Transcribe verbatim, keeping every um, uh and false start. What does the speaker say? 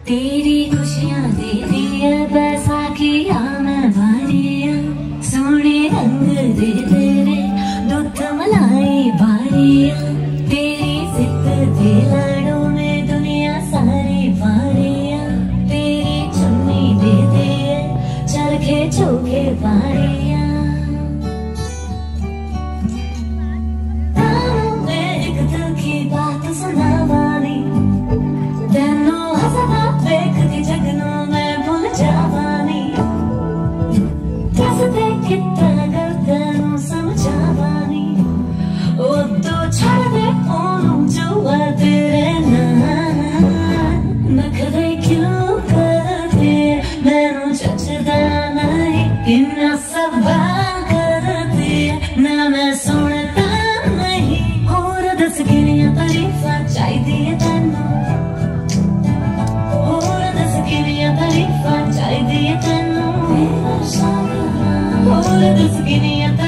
तेरी खुशियां दे दिया बैसाखियां मैं बारियां, सोने रंग दे तेरे दूध मलाई बारियां, तेरी जिद दे लाड़ों में दुनिया सारी बारियां, तेरी चुन्नी दे दे चरखे चौके बारियां। मैं एक दिल की बात सुनावानी, तेनों हसदा देखती जगनों मैं भूल जावानी, कैसे कितना गलतनों समझावानी, ओ तो छड़ दे ओनू जुआ तेरे नाल, नखरे क्यों करते मैनू जचदा नहीं, इन्ना सवाल करते ना मैं सुनता नहीं, होर दस किनियां तारीफां चाहिदियां तैनू, होर दस किनियां तारीफां चाहिदियां तैनू, होर दस किनियां